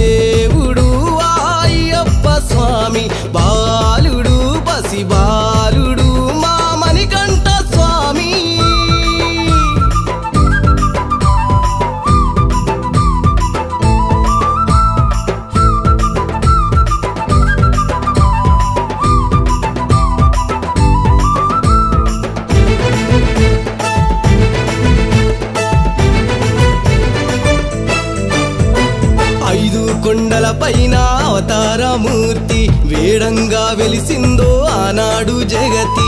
దేవదేవుడు అయ్యప్ప స్వామి బాలుడు పసి బాలుడు మా మణికంఠ స్వామి ఐదు కొండల పైన అవతారమూర్తి వేడంగా వెలిసిందో ఆనాడు జగతి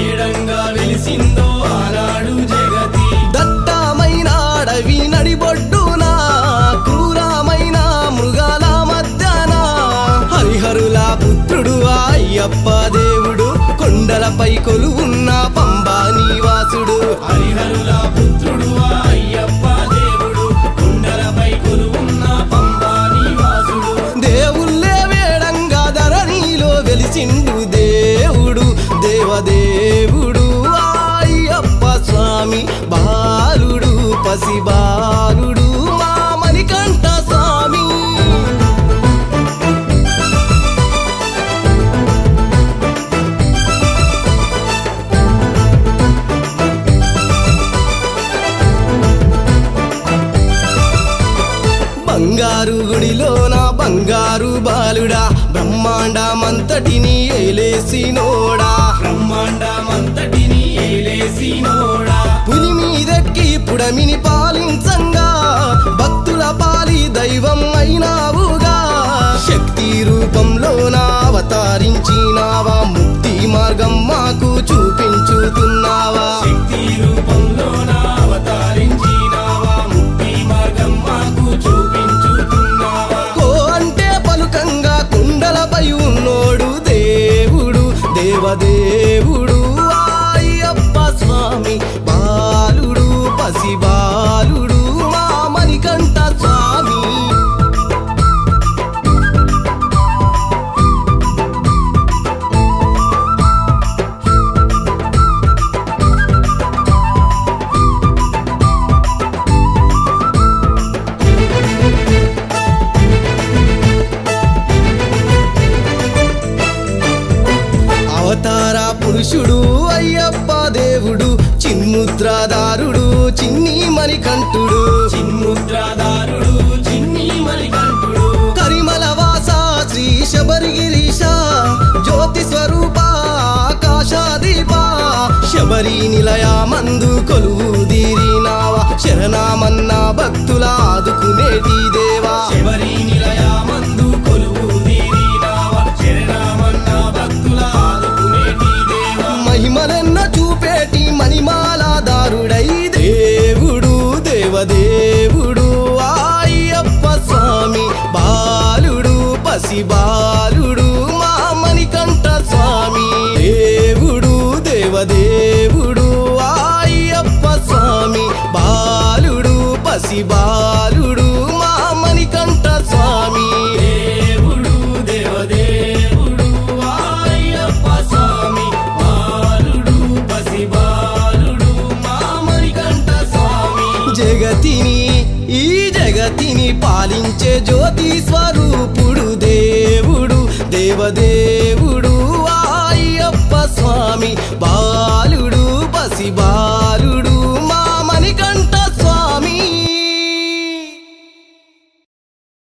దట్టమైన అడవి నడిబొడ్డున క్రూరమైన మృగాల మధ్యన హరిహరుల పుత్రుడు అయ్యప్ప దేవుడు కొండలపై కొలువున్న పంబా నివాసుడు హరిహరుల పుత్రుడు అయ్యప్ప దేవుడు కొండలపై కొలువున్న పంబా నివాసుడు దేవుళ్ళే వేడంగా ధరణిలో వెలిసిండు దేవుడు దేవదేవుడు అయ్యప్ప స్వామి బాలుడు పసి బాలుడు మా మణికంఠ స్వామి బంగారు గుడిలోన బంగారు బాలుడా బ్రహ్మాండమంతటిని ఏలేసినోడా పులి మీదెక్కి పుడమిని పాలించంగా భక్తుల పాలి దైవం అయినావుగా శక్తి రూపంలోన అవతరించినావా ముక్తి మార్గం మాకు చూపించుతున్నావా శక్తి రూపంలోన అవతరించినావా ముక్తి మార్గం మాకు చూపించుతున్నావా కో అంటే పలుకంగా కుండలపై ఉన్నోడు దేవుడు దేవదేవుడు అయ్యప్ప స్వామి బాలుడు పసి బాలుడు మా మణికంఠ స్వామి అవతార పురుషుడు అయ్యప్ప దేవుడు చిన్ముద్రాదారుడు చిన్ని మణికంఠుడు చిన్ముద్రాదారుడు చిన్ని మణికంఠుడు కరిమల వాస శ్రీ శబరిగిరీశ జ్యోతి స్వరూప ఆకాశదీప శబరి నిలయ మందు కొలువు దీరినావా శరణమన్న భక్తుల ఆదుకునేటి దేవా శబరి నిలయ మందు కొలువు దీరినావా శరణమన్న భక్తుల ఆదుకునేటి దేవా మహిమలెన్న చూపేటి మణిమాలాదారుడై దేవుడు దేవదేవుడు అయ్యప్ప స్వామి బాలుడు పసి బాలుడు మా మణికంఠ స్వామి దేవుడు దేవదేవుడు అయ్యప్ప స్వామి బాలుడు పసి బాలుడు మా మణికంఠ స్వామి దేవుడు దేవదేవుడు అయ్యప్ప స్వామి బాలుడు పసి బాలుడు మా మణికంఠ స్వామి జగతిని ఈ జగతిని పాలించే జ్యోతి స్వామి